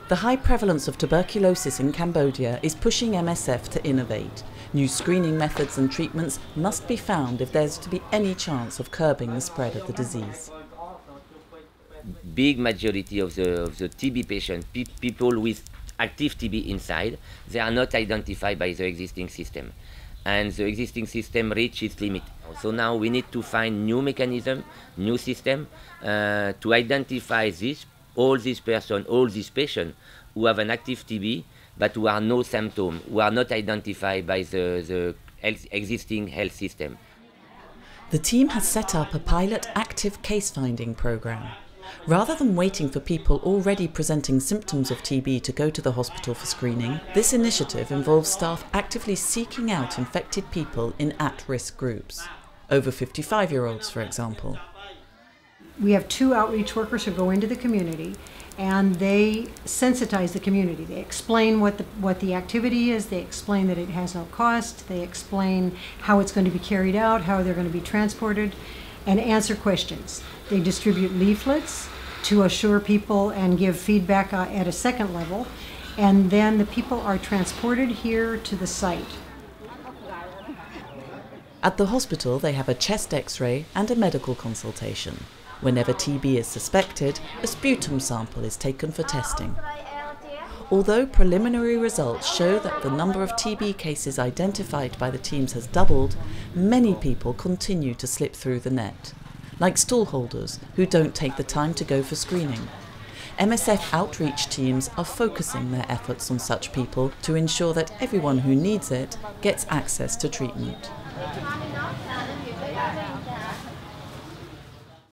The high prevalence of tuberculosis in Cambodia is pushing MSF to innovate. New screening methods and treatments must be found if there's to be any chance of curbing the spread of the disease. Big majority of the TB patients, people with active TB inside, they are not identified by the existing system. And the existing system reaches its limit. So now we need to find new mechanism, new system to identify all these persons, all these patients who have an active TB but who are no symptom, who are not identified by the existing health system. The team has set up a pilot active case finding program. Rather than waiting for people already presenting symptoms of TB to go to the hospital for screening, this initiative involves staff actively seeking out infected people in at-risk groups. Over 55-year-olds, for example. We have 2 outreach workers who go into the community and they sensitize the community. They explain what the activity is, they explain that it has no cost, they explain how it's going to be carried out, how they're going to be transported, and answer questions. They distribute leaflets to assure people and give feedback at a second level, and then the people are transported here to the site. At the hospital, they have a chest X-ray and a medical consultation. Whenever TB is suspected, a sputum sample is taken for testing. Although preliminary results show that the number of TB cases identified by the teams has doubled, many people continue to slip through the net, like stallholders who don't take the time to go for screening. MSF outreach teams are focusing their efforts on such people to ensure that everyone who needs it gets access to treatment.